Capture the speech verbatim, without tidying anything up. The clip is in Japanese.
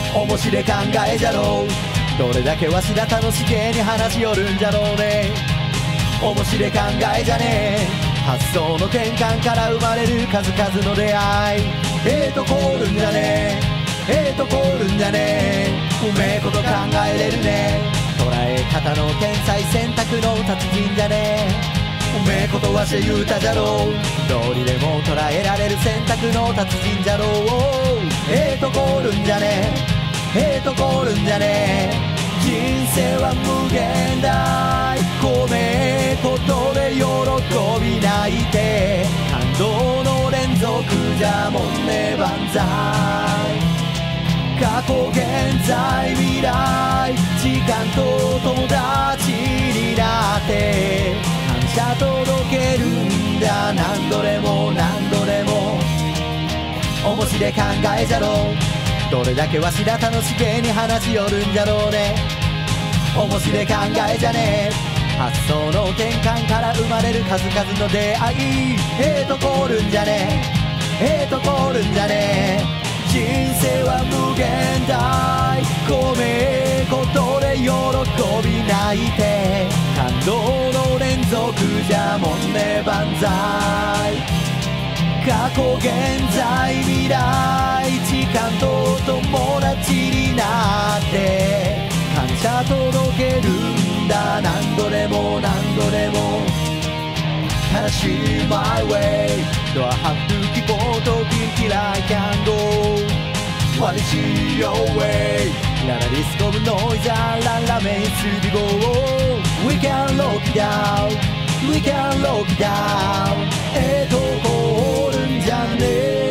面白い考えじゃろう。どれだけわしら楽しげに話しよるんじゃろうね。面白い考えじゃねえ。発想の転換から生まれる数々の出会い。ええとこるんじゃねえ。ええとこるんじゃねえ。うめえこと考えれるね。捉え方の天才選択の達人じゃねえ。うめえことわし言うたじゃろう。道理でも捉えられる選択の達人じゃろう。ええとこるんじゃねえ。ええとこるんじゃねえ。人生は無限大。米えことで喜び泣いて感動の連続じゃもんね万歳。過去現在未来時間と友達になって感謝届けるんだ。何度でも何度でも面白い考えじゃろう。どれだけわしら楽しげに話しよるんじゃろうね。面白い考えじゃねえ。発想の転換から生まれる数々の出会い。ええとこるんじゃねえ。ええとこるんじゃねえ。人生は無限大。米えことで喜び泣いて感動の連続じゃもんね万歳。過去現在未来時間と友達になって感謝届けるんだ。何度でも何度でも正しい my way Do I have to keep on talking till I can go What is your way Let a disco of noise and la la main through the go We can lock it down We can lock it down ええとこおるんじゃねえ